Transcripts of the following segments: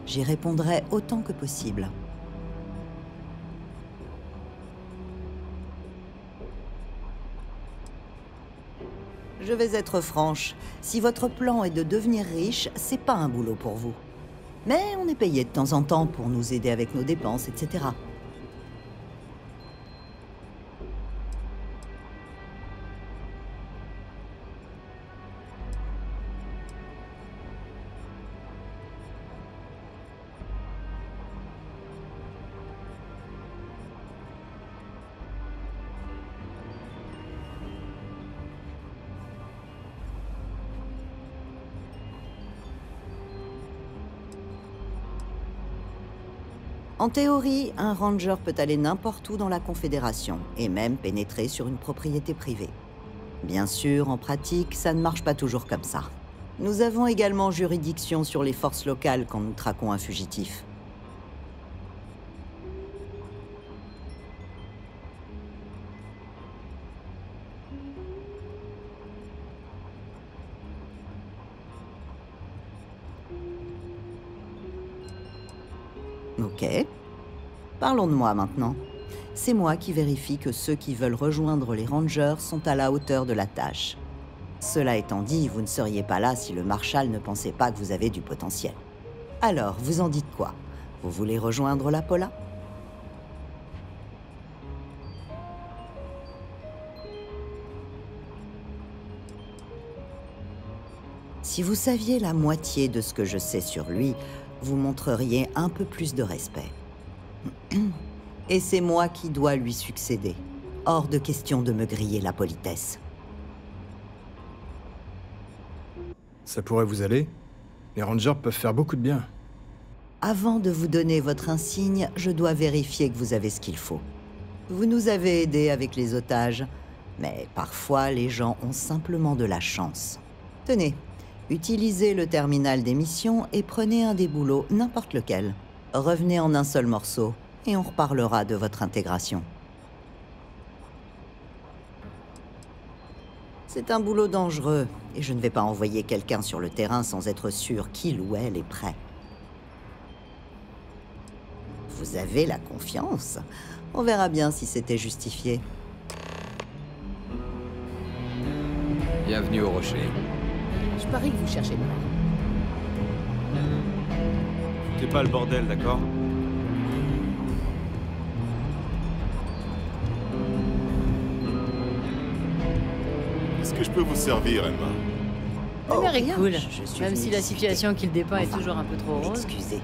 J'y répondrai autant que possible. Je vais être franche. Si votre plan est de devenir riche, c'est pas un boulot pour vous. Mais on est payé de temps en temps pour nous aider avec nos dépenses, etc. En théorie, un ranger peut aller n'importe où dans la Confédération, et même pénétrer sur une propriété privée. Bien sûr, en pratique, ça ne marche pas toujours comme ça. Nous avons également juridiction sur les forces locales quand nous traquons un fugitif. Ok. Parlons de moi maintenant. C'est moi qui vérifie que ceux qui veulent rejoindre les Rangers sont à la hauteur de la tâche. Cela étant dit, vous ne seriez pas là si le Marshal ne pensait pas que vous avez du potentiel. Alors, vous en dites quoi? Vous voulez rejoindre la Paula? Si vous saviez la moitié de ce que je sais sur lui, vous montreriez un peu plus de respect. Et c'est moi qui dois lui succéder. Hors de question de me griller la politesse. Ça pourrait vous aller? Les Rangers peuvent faire beaucoup de bien. Avant de vous donner votre insigne, je dois vérifier que vous avez ce qu'il faut. Vous nous avez aidés avec les otages, mais parfois les gens ont simplement de la chance. Tenez, utilisez le terminal des missions et prenez un des boulots, n'importe lequel. Revenez en un seul morceau, et on reparlera de votre intégration. C'est un boulot dangereux, et je ne vais pas envoyer quelqu'un sur le terrain sans être sûr qu'il ou elle est prêt. Vous avez la confiance. On verra bien si c'était justifié. Bienvenue au Rocher. Je parie que vous cherchez mal. Foutez pas le bordel, d'accord? Est-ce que je peux vous servir, Emma? La mère est rien, cool, je suis même venue si la discuter. situation qu'il dépeint est Enfin, toujours un peu trop rose. Excusez.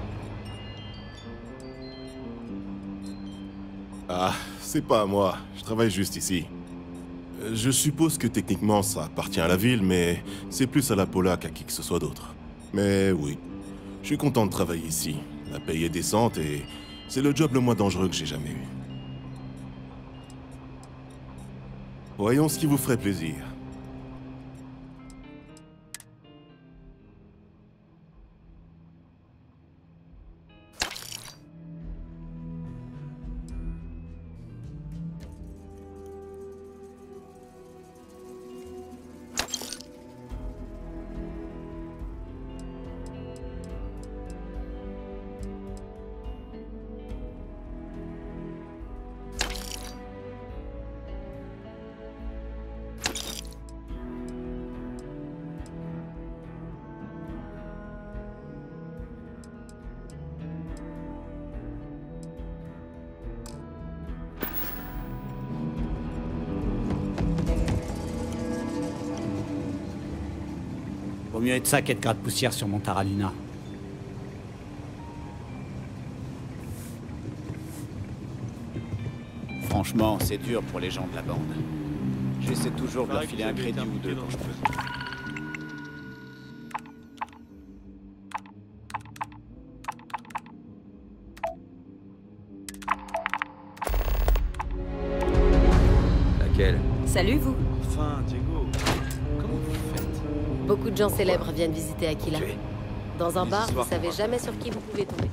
Ah, c'est pas à moi. Je travaille juste ici. Je suppose que techniquement ça appartient à la ville, mais c'est plus à la Paula qu'à qui que ce soit d'autre. Mais oui, je suis content de travailler ici. La paye est décente et c'est le job le moins dangereux que j'ai jamais eu. Voyons ce qui vous ferait plaisir. Vaut mieux être ça qu'être gratte-poussière sur mon Taraluna. Franchement, c'est dur pour les gens de la bande. J'essaie toujours de leur filer un crédit ou deux quand je peux. Laquelle? Salut vous. Enfin, Diego, comment vous faites? Beaucoup de gens célèbres viennent visiter Aquila. Tu es- Dans un Des bar, vous histoires savez qu'on jamais sur qui vous pouvez tomber.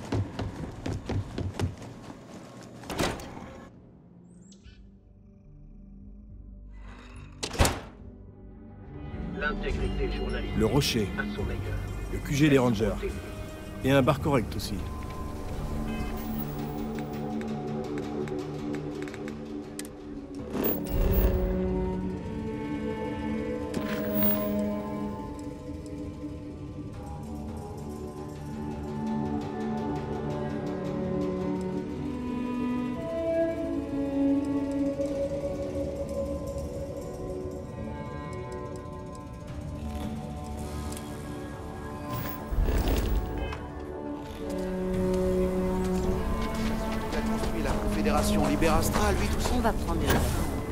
L'intégrité journalistique Le Rocher, à son meilleur. le QG des Rangers. Et un bar correct aussi. Fédération Libérastra, lui, tout ça. On va prendre le...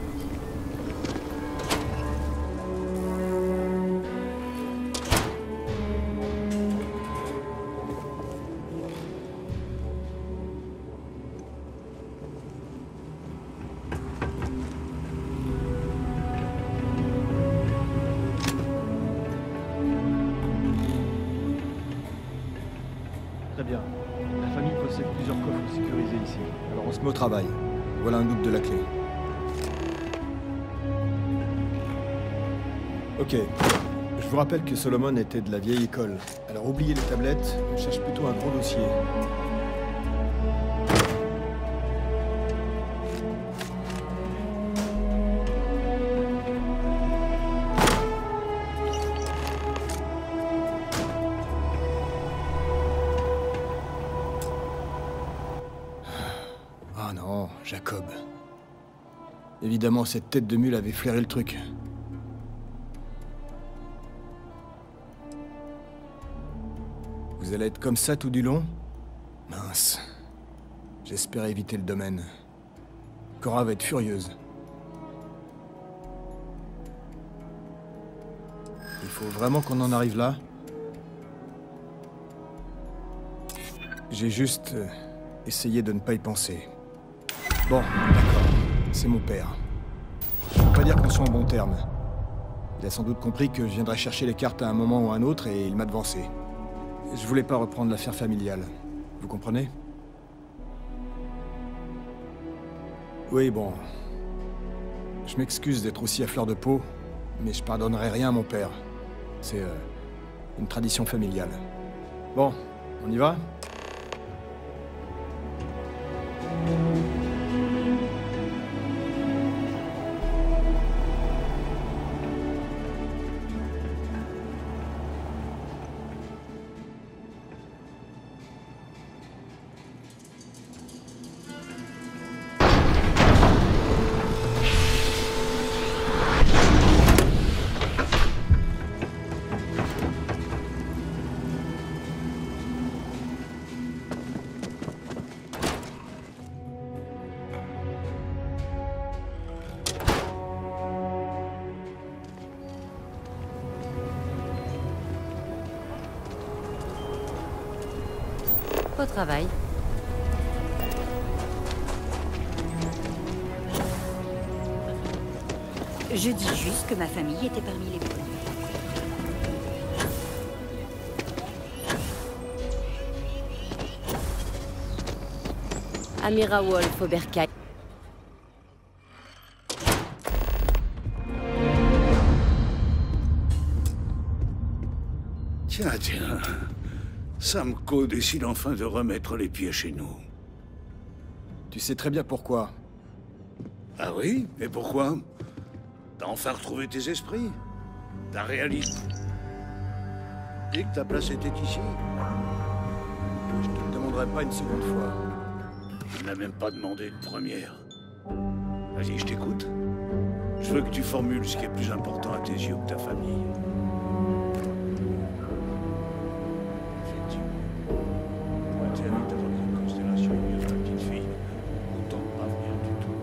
Très bien. La famille possède plusieurs coffres sécurisés ici. Alors on se met au travail. Voilà un double de la clé. Ok. Je vous rappelle que Solomon était de la vieille école. Alors oubliez les tablettes, on cherche plutôt un gros dossier. Ah non, Jacob. Évidemment, cette tête de mule avait flairé le truc. Vous allez être comme ça tout du long? Mince. J'espérais éviter le domaine. Cora va être furieuse. Il faut vraiment qu'on en arrive là? J'ai juste essayé de ne pas y penser. Bon, d'accord. C'est mon père. Je veux pas dire qu'on soit en bons termes. Il a sans doute compris que je viendrais chercher les cartes à un moment ou à un autre et il m'a devancé. Je voulais pas reprendre l'affaire familiale. Vous comprenez? Oui, bon. Je m'excuse d'être aussi à fleur de peau, mais je pardonnerai rien à mon père. C'est une tradition familiale. Bon, on y va? Au travail. Je dis juste que ma famille était parmi les premiers. Amira Wolf, Oberkai. Tiens. Samco décide enfin de remettre les pieds chez nous. Tu sais très bien pourquoi. Ah oui? Et pourquoi? T'as enfin retrouvé tes esprits? T'as réalisé que ta place était ici? Je te le demanderai pas une seconde fois. Je n'ai même pas demandé une première. Vas-y, je t'écoute. Je veux que tu formules ce qui est plus important à tes yeux que ta famille. Avec ta votre constellation au milieu de la petite fille, autant ne pas venir du tout.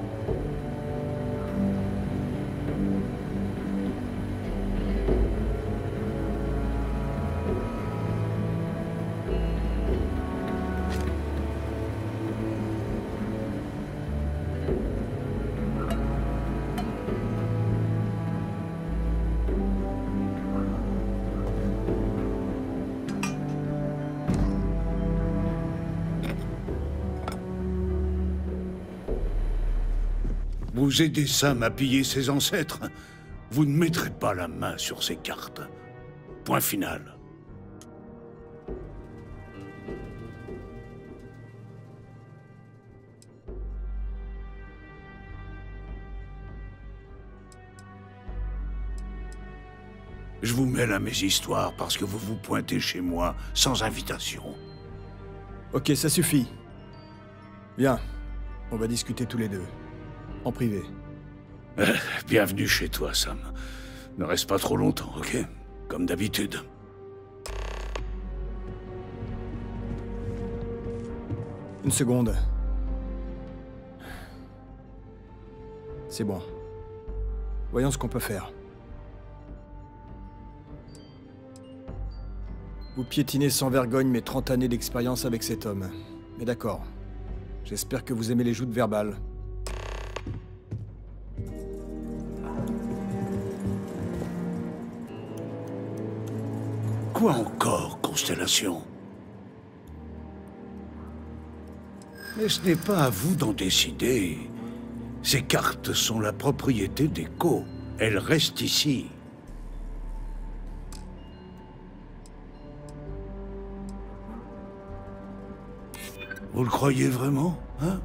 Vous aidez Sam à piller ses ancêtres. Vous ne mettrez pas la main sur ces cartes. Point final. Je vous mêle à mes histoires parce que vous vous pointez chez moi sans invitation. Ok, ça suffit. Viens, on va discuter tous les deux. En privé. Bienvenue chez toi, Sam. Ne reste pas trop longtemps, ok? Comme d'habitude. Une seconde. C'est bon. Voyons ce qu'on peut faire. Vous piétinez sans vergogne mes 30 années d'expérience avec cet homme. Mais d'accord. J'espère que vous aimez les joutes verbales. Quoi encore, Constellation? Mais ce n'est pas à vous d'en décider. Ces cartes sont la propriété d'Echo. Elles restent ici. Vous le croyez vraiment, hein?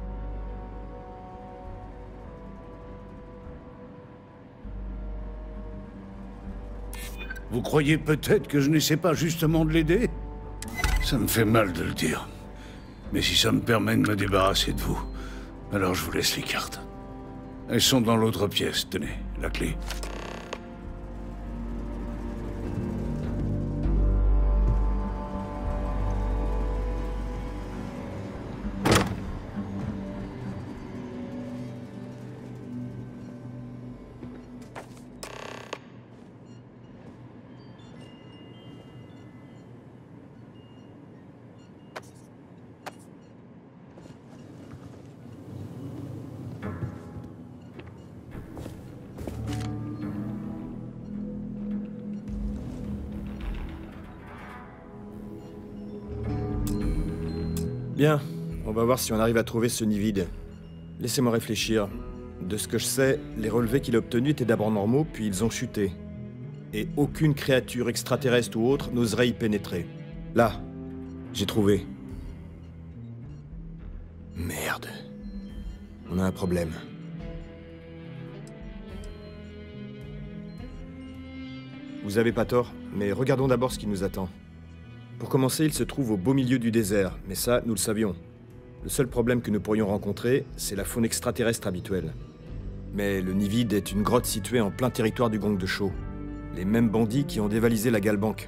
Vous croyez peut-être que je n'essaie pas justement de l'aider? Ça me fait mal de le dire. Mais si ça me permet de me débarrasser de vous, alors je vous laisse les cartes. Elles sont dans l'autre pièce, tenez, la clé. Bien, on va voir si on arrive à trouver ce nid vide. Laissez-moi réfléchir. De ce que je sais, les relevés qu'il a obtenus étaient d'abord normaux, puis ils ont chuté. Et aucune créature extraterrestre ou autre n'oserait y pénétrer. Là, j'ai trouvé. Merde. On a un problème. Vous avez pas tort, mais regardons d'abord ce qui nous attend. Pour commencer, il se trouve au beau milieu du désert, mais ça, nous le savions. Le seul problème que nous pourrions rencontrer, c'est la faune extraterrestre habituelle. Mais le nid vide est une grotte située en plein territoire du gang de Shaw. Les mêmes bandits qui ont dévalisé la Galbank.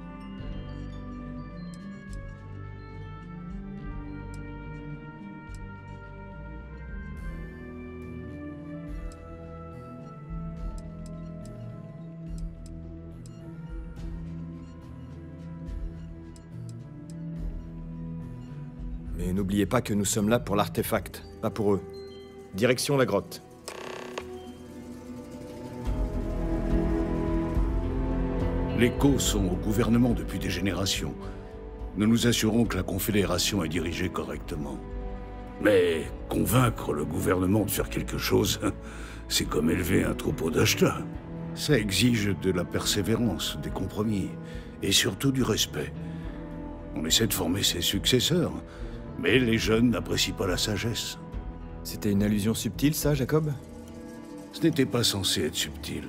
Mais n'oubliez pas que nous sommes là pour l'artefact, pas pour eux. Direction la grotte. Les Caux sont au gouvernement depuis des générations. Nous nous assurons que la Confédération est dirigée correctement. Mais convaincre le gouvernement de faire quelque chose, c'est comme élever un troupeau d'achats. Ça exige de la persévérance, des compromis, et surtout du respect. On essaie de former ses successeurs, mais les jeunes n'apprécient pas la sagesse. C'était une allusion subtile, ça, Jacob? Ce n'était pas censé être subtil.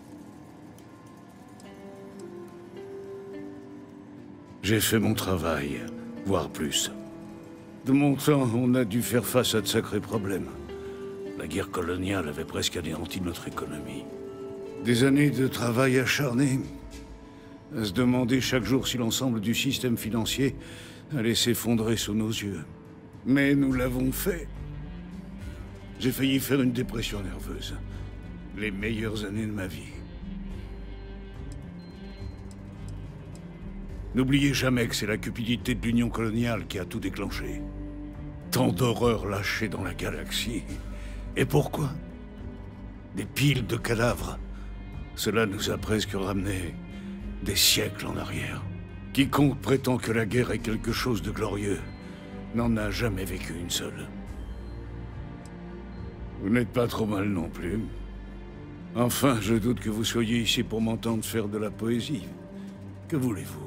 J'ai fait mon travail, voire plus. De mon temps, on a dû faire face à de sacrés problèmes. La guerre coloniale avait presque anéanti notre économie. Des années de travail acharné, à se demander chaque jour si l'ensemble du système financier allait s'effondrer sous nos yeux. Mais nous l'avons fait. J'ai failli faire une dépression nerveuse. Les meilleures années de ma vie. N'oubliez jamais que c'est la cupidité de l'Union coloniale qui a tout déclenché. Tant d'horreurs lâchées dans la galaxie. Et pourquoi? Des piles de cadavres. Cela nous a presque ramené des siècles en arrière. Quiconque prétend que la guerre est quelque chose de glorieux n'en a jamais vécu une seule. Vous n'êtes pas trop mal non plus. Enfin, je doute que vous soyez ici pour m'entendre faire de la poésie. Que voulez-vous?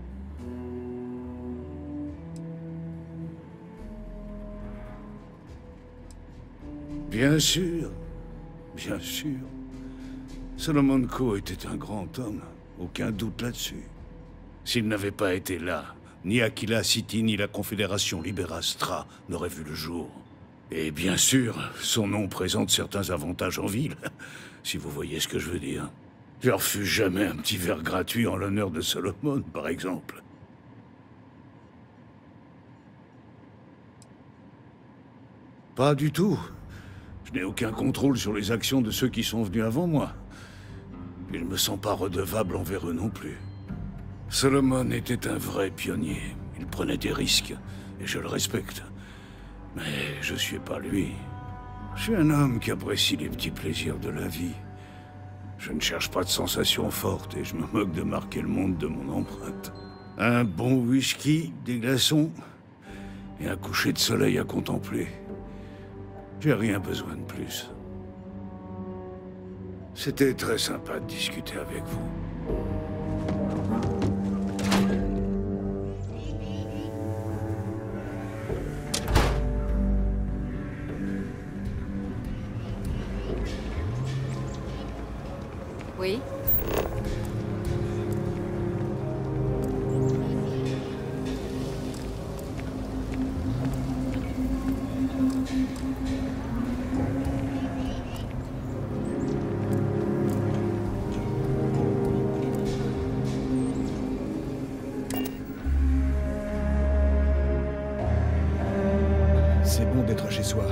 Bien sûr, bien sûr. Solomon Coe était un grand homme, Aucun doute là-dessus. S'il n'avait pas été là, ni Aquila City ni la Confédération Liberastra n'auraient vu le jour. Et bien sûr, son nom présente certains avantages en ville, si vous voyez ce que je veux dire. Je refuse jamais un petit verre gratuit en l'honneur de Solomon, par exemple. Pas du tout. Je n'ai aucun contrôle sur les actions de ceux qui sont venus avant moi. Et je ne me sens pas redevable envers eux non plus. Solomon était un vrai pionnier. Il prenait des risques, et je le respecte. Mais je suis pas lui. Je suis un homme qui apprécie les petits plaisirs de la vie. Je ne cherche pas de sensations fortes, et je me moque de marquer le monde de mon empreinte. Un bon whisky, des glaçons, et un coucher de soleil à contempler. J'ai rien besoin de plus. C'était très sympa de discuter avec vous. Oui? C'est bon d'être chez soi.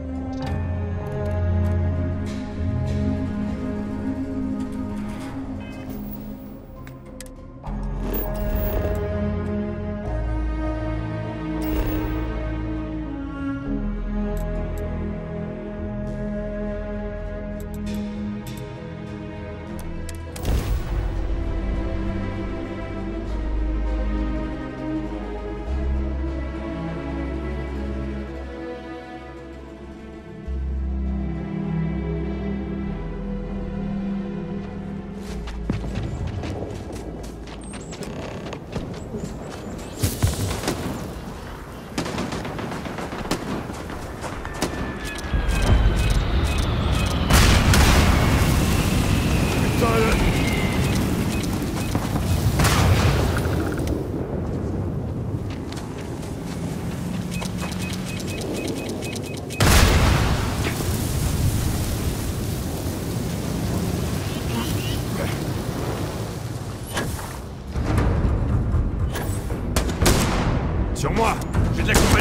Sur moi! J'ai de la compagnie!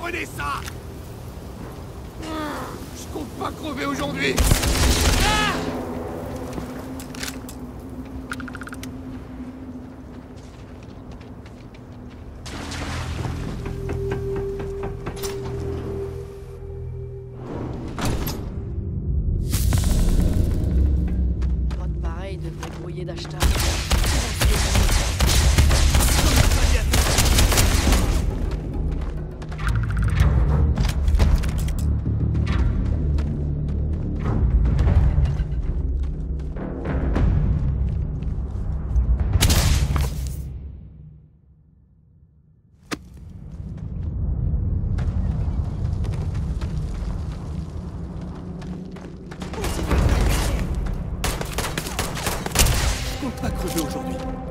Prenez ça! Je compte pas crever aujourd'hui! Pareil de me débrouiller d'achetard. Pas crever aujourd'hui.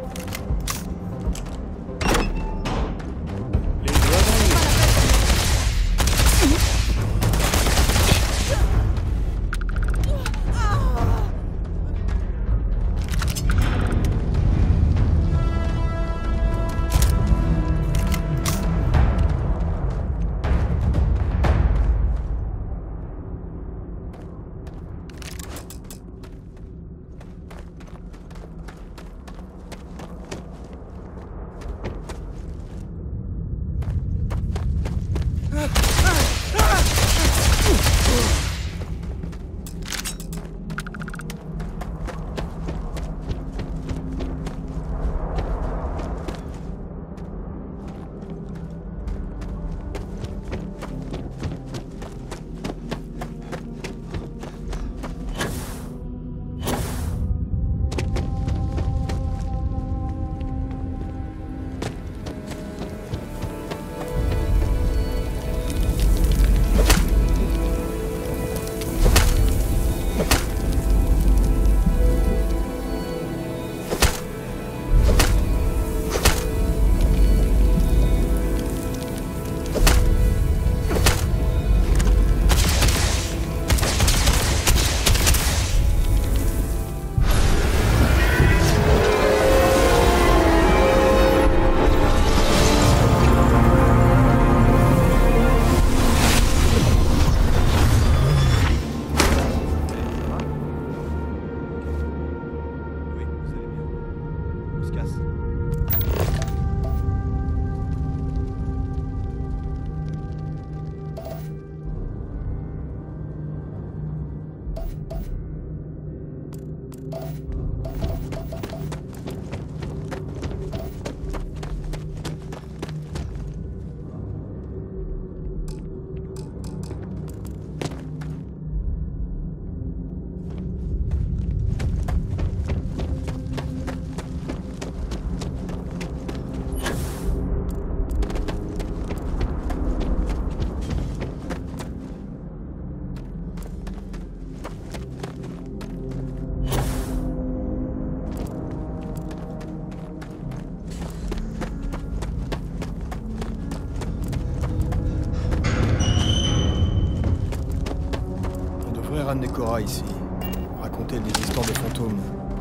Ramener Cora ici. Raconter des histoires de fantômes.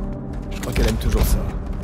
Je crois qu'elle aime toujours ça.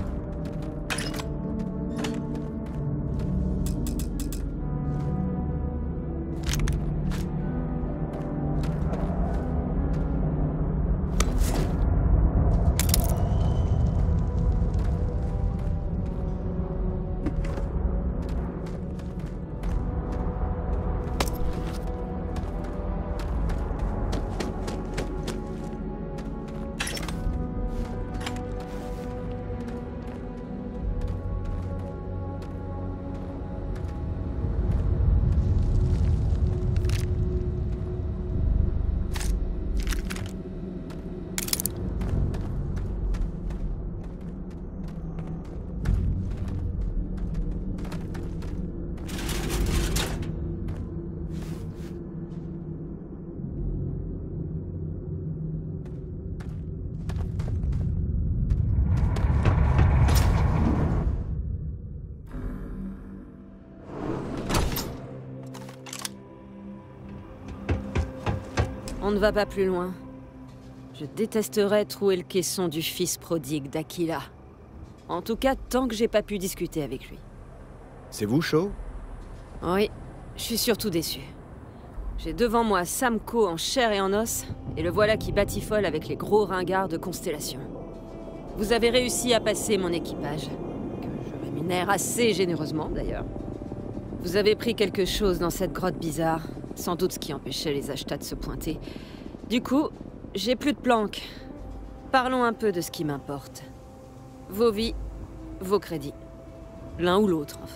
On ne va pas plus loin. Je détesterais trouver le caisson du fils prodigue d'Aquila. En tout cas, tant que j'ai pas pu discuter avec lui. C'est vous, Shaw? Oui, Je suis surtout déçu. J'ai devant moi Sam Coe en chair et en os, et le voilà qui batifole avec les gros ringards de Constellation. Vous avez réussi à passer mon équipage, que je rémunère assez généreusement d'ailleurs. Vous avez pris quelque chose dans cette grotte bizarre, sans doute ce qui empêchait les Ashta de se pointer. Du coup, j'ai plus de planques. Parlons un peu de ce qui m'importe. Vos vies, vos crédits. L'un ou l'autre, en fait.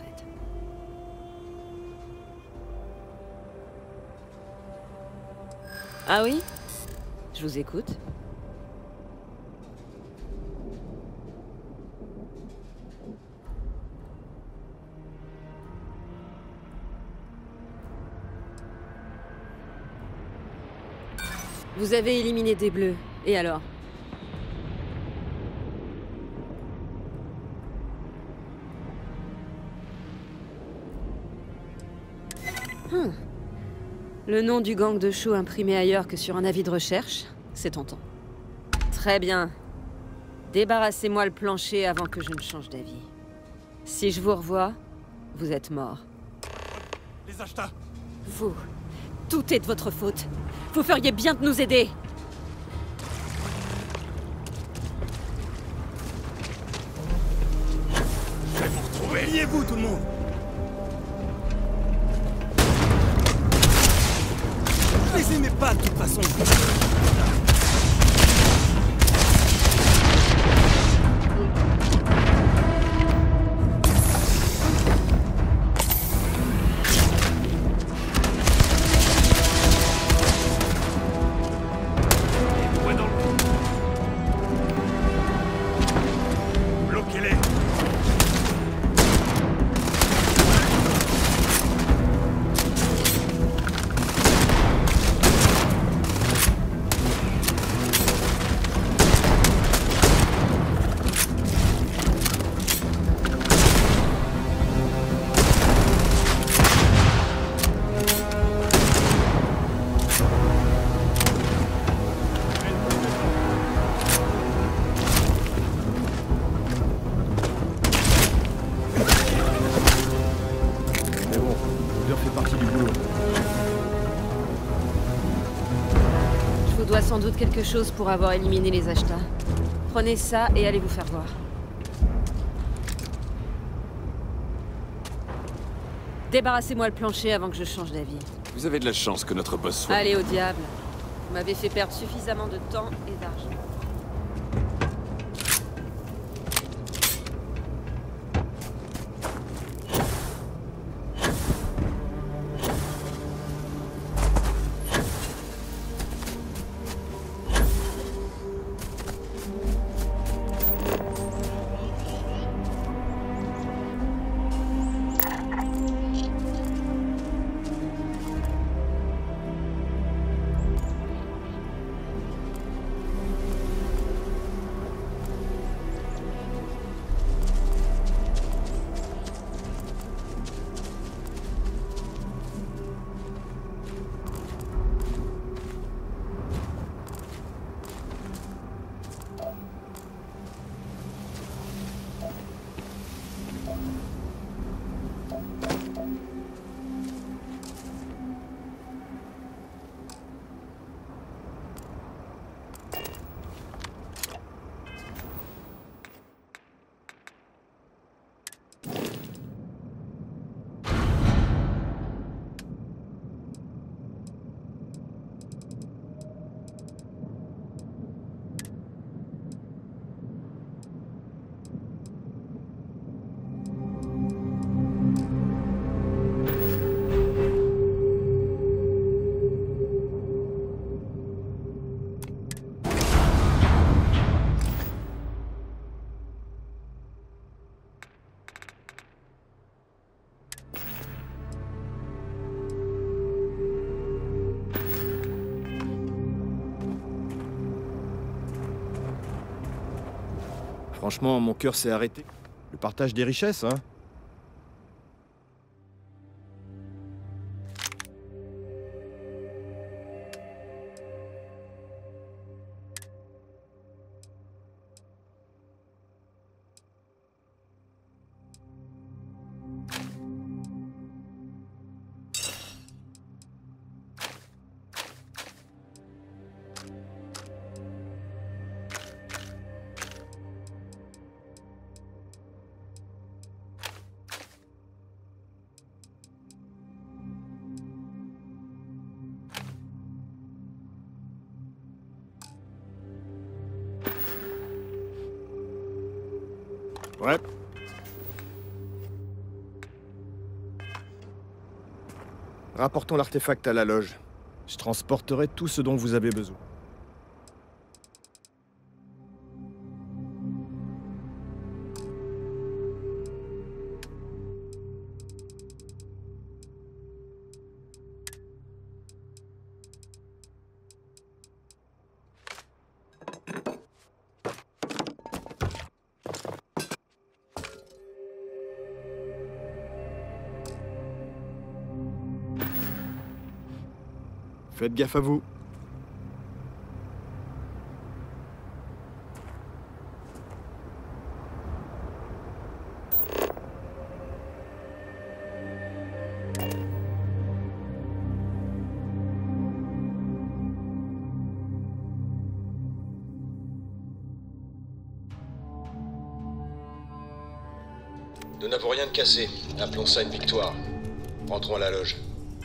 Ah oui? Je vous écoute. Vous avez éliminé des bleus. Et alors? Le nom du gang de Shaw imprimé ailleurs que sur un avis de recherche, c'est tentant. Très bien. Débarrassez-moi le plancher avant que je ne change d'avis. Si je vous revois, vous êtes mort. Les Ashta! Vous, tout est de votre faute. Vous feriez bien de nous aider. Je vais vous retrouver! Liez-vous, tout le monde! Je les aimais pas, de toute façon! Sans doute quelque chose pour avoir éliminé les Ashta. Prenez ça et allez vous faire voir. Débarrassez-moi le plancher avant que je change d'avis. Vous avez de la chance que notre boss soit... Allez au diable. Vous m'avez fait perdre suffisamment de temps et d'argent. Franchement, mon cœur s'est arrêté. Le partage des richesses, hein. Ouais. Rapportons l'artefact à la loge. Je transporterai tout ce dont vous avez besoin. Faites gaffe à vous. Nous n'avons rien de cassé. Appelons ça une victoire. Rentrons à la loge.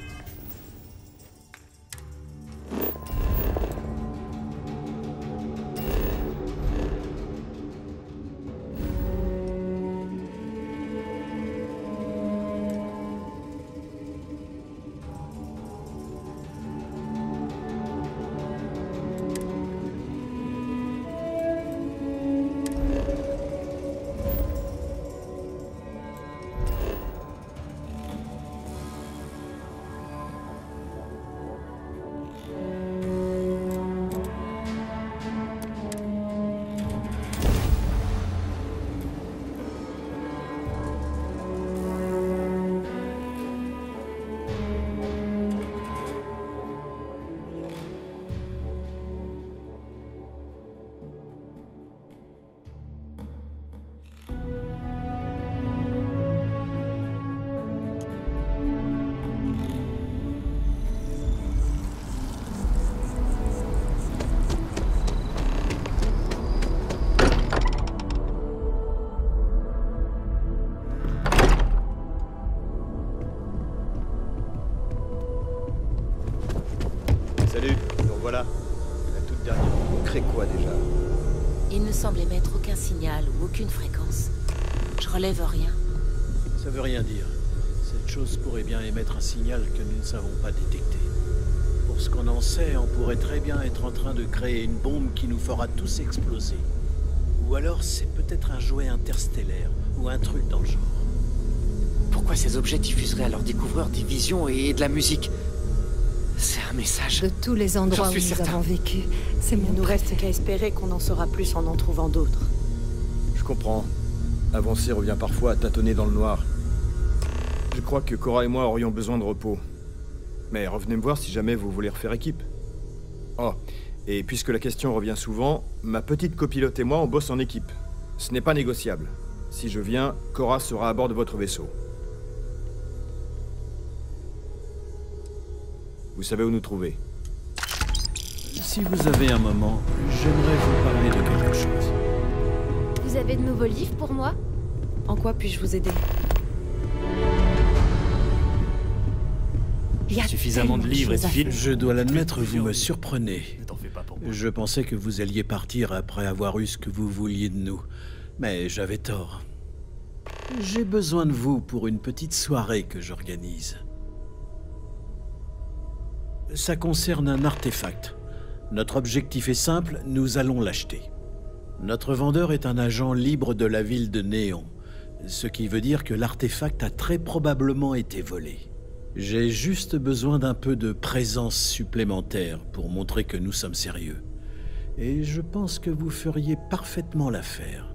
Salut, donc voilà. La toute dernière. On crée quoi déjà? Il ne semble émettre aucun signal ou aucune fréquence. Je relève rien. Ça veut rien dire. Cette chose pourrait bien émettre un signal que nous ne savons pas détecter. Pour ce qu'on en sait, on pourrait très bien être en train de créer une bombe qui nous fera tous exploser. Ou alors c'est peut-être un jouet interstellaire, ou un truc dans le genre. Pourquoi ces objets diffuseraient à leurs découvreurs des visions et de la musique? C'est un message. De tous les endroits où nous avons vécu, c'est mon Il nous reste qu'à espérer qu'on en saura plus en trouvant d'autres. Je comprends. Avancer revient parfois à tâtonner dans le noir. Je crois que Cora et moi aurions besoin de repos. Mais revenez me voir si jamais vous voulez refaire équipe. Oh, et puisque la question revient souvent, ma petite copilote et moi on bosse en équipe. Ce n'est pas négociable. Si je viens, Cora sera à bord de votre vaisseau. Vous savez où nous trouver. Si vous avez un moment, j'aimerais vous parler de quelque chose. Vous avez de nouveaux livres pour moi? En quoi puis-je vous aider? Il y a suffisamment de livres et de films. Je dois l'admettre, vous me surprenez. Ne t'en fais pas pour moi. Je pensais que vous alliez partir après avoir eu ce que vous vouliez de nous. Mais j'avais tort. J'ai besoin de vous pour une petite soirée que j'organise. Ça concerne un artefact. Notre objectif est simple, nous allons l'acheter. Notre vendeur est un agent libre de la ville de Néon, ce qui veut dire que l'artefact a très probablement été volé. J'ai juste besoin d'un peu de présence supplémentaire pour montrer que nous sommes sérieux. Et je pense que vous feriez parfaitement l'affaire.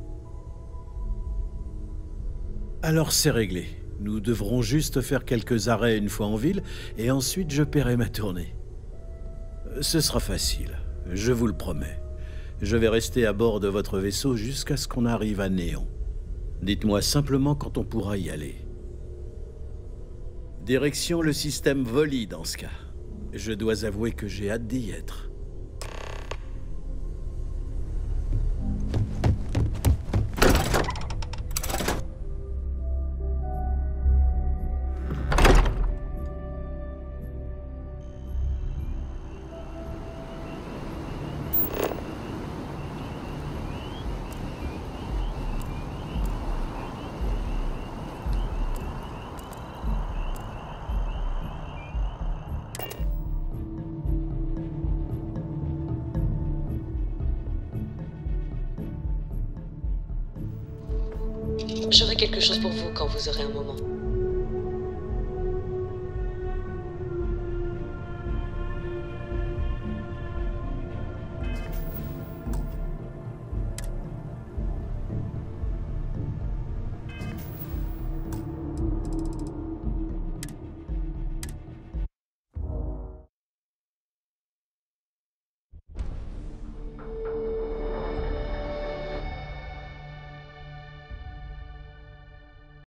Alors c'est réglé. Nous devrons juste faire quelques arrêts une fois en ville, et ensuite je paierai ma tournée. Ce sera facile, je vous le promets. Je vais rester à bord de votre vaisseau jusqu'à ce qu'on arrive à Néon. Dites-moi simplement quand on pourra y aller. Direction le système Voli dans ce cas. Je dois avouer que j'ai hâte d'y être. J'aurai quelque chose pour vous quand vous aurez un moment.